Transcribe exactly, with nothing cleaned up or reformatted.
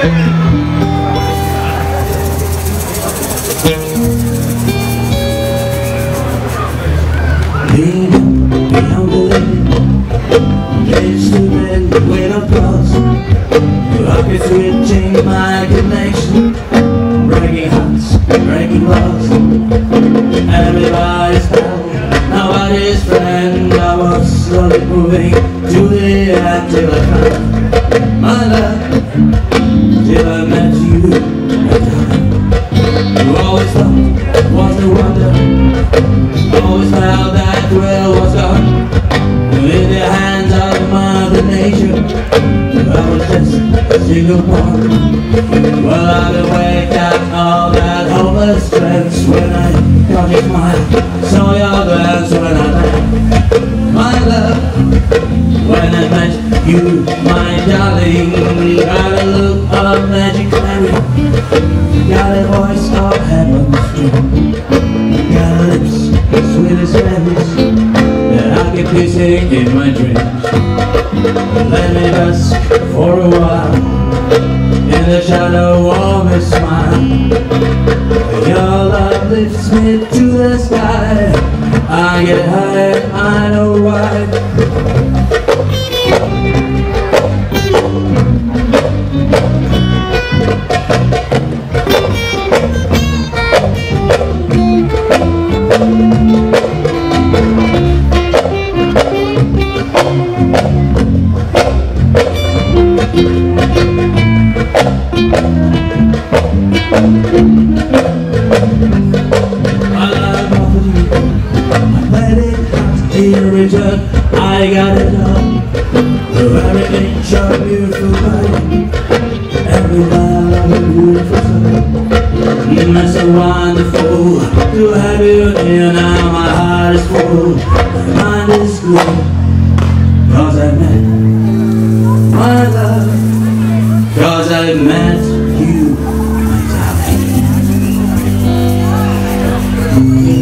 Leaning beyond the limit, place to bed with applause. Rocket switching my connection, breaking hearts, breaking laws. Everybody's pal, nobody's friend. I was slowly moving to the end till I found my love, till I met you. You always thought was the wonder, always felt that will was gone. In the hands of Mother Nature, I was just a single pawn. Well, I could wake up all that hopeless strength when I got your smile, saw your glance when I met my love. When I met you, my darling, you got a look of magic fairy, got a voice of heaven's dream, got lips sweet as berries that I keep kissing in my dreams. Let me bask for a while in the shadow of a smile. Your love lifts me to the sky. I get high, I know why. In return, I got it all. The very inch of beautiful body, every mile of a beautiful soul. It's so wonderful to have you near. Now my heart is full, my mind is clear, 'cause I met my love, 'cause I met you, my darling.